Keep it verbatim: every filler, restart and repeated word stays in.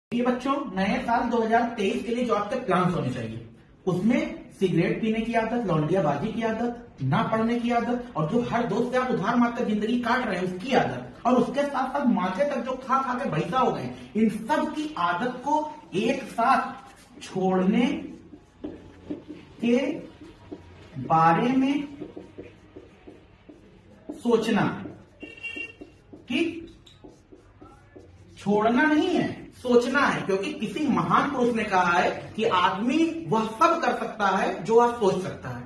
ये बच्चों नए साल दो हज़ार तेईस के लिए जो आपके प्लान्स होने चाहिए उसमें सिगरेट पीने की आदत, लौंडियाबाजी की आदत, ना पढ़ने की आदत और जो हर दोस्त से आप उधार मांगकर जिंदगी काट रहे हैं उसकी आदत और उसके साथ साथ माथे तक जो खा खा के भैंसा हो गए, इन सब की आदत को एक साथ छोड़ने के बारे में सोचना। ठीक, छोड़ना नहीं है, सोचना है, क्योंकि किसी महान पुरुष ने कहा है कि आदमी वह सब कर सकता है जो वह सोच सकता है।